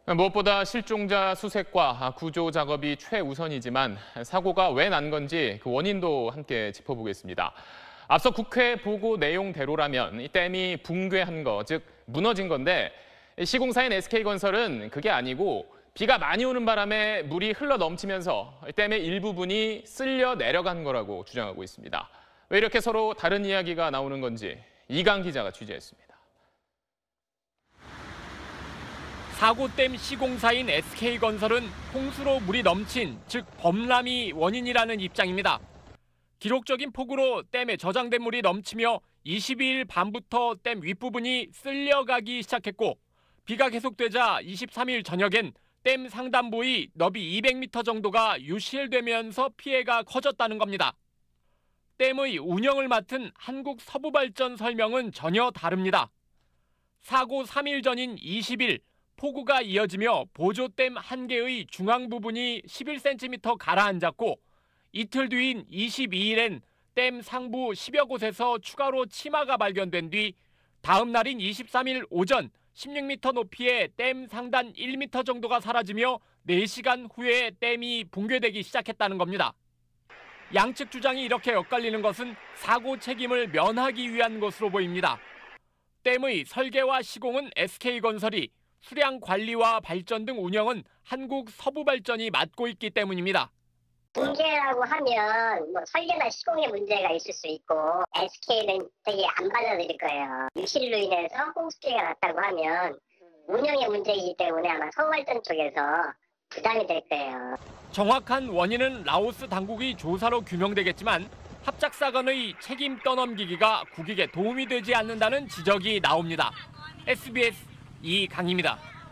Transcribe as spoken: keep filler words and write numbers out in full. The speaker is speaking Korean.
무엇보다 실종자 수색과 구조 작업이 최우선이지만 사고가 왜 난 건지 그 원인도 함께 짚어보겠습니다. 앞서 국회 보고 내용대로라면 이 댐이 붕괴한 거, 즉 무너진 건데 시공사인 에스케이건설은 그게 아니고 비가 많이 오는 바람에 물이 흘러 넘치면서 댐의 일부분이 쓸려 내려간 거라고 주장하고 있습니다. 왜 이렇게 서로 다른 이야기가 나오는 건지 이강 기자가 취재했습니다. 사고댐 시공사인 에스케이건설은 홍수로 물이 넘친, 즉 범람이 원인이라는 입장입니다. 기록적인 폭우로 댐에 저장된 물이 넘치며 이십이일 밤부터 댐 윗부분이 쓸려가기 시작했고 비가 계속되자 이십삼일 저녁엔 댐 상단부의 너비 이백 미터 정도가 유실되면서 피해가 커졌다는 겁니다. 댐의 운영을 맡은 한국서부발전 설명은 전혀 다릅니다. 사고 삼 일 전인 이십일, 폭우가 이어지며 보조댐 한 개의 중앙 부분이 십일 센티미터 가라앉았고 이틀 뒤인 이십이일엔 댐 상부 십여 곳에서 추가로 치마가 발견된 뒤 다음 날인 이십삼일 오전 십육 미터 높이의 댐 상단 일 미터 정도가 사라지며 네 시간 후에 댐이 붕괴되기 시작했다는 겁니다. 양측 주장이 이렇게 엇갈리는 것은 사고 책임을 면하기 위한 것으로 보입니다. 댐의 설계와 시공은 에스케이건설이, 수량 관리와 발전 등 운영은 한국서부발전이 맡고 있기 때문입니다. 붕괴라고 하면 뭐 설계나 시공에 문제가 있을 수 있고 에스케이는 되게 안 받아들일 거예요. 유실로 인해서 홍수 피해가 났다고 하면 운영의 문제이기 때문에 아마 서부발전 쪽에서 부담이 될 거예요. 정확한 원인은 라오스 당국의 조사로 규명되겠지만 합작사건의 책임 떠넘기기가 국익에 도움이 되지 않는다는 지적이 나옵니다. 에스비에스 이강입니다.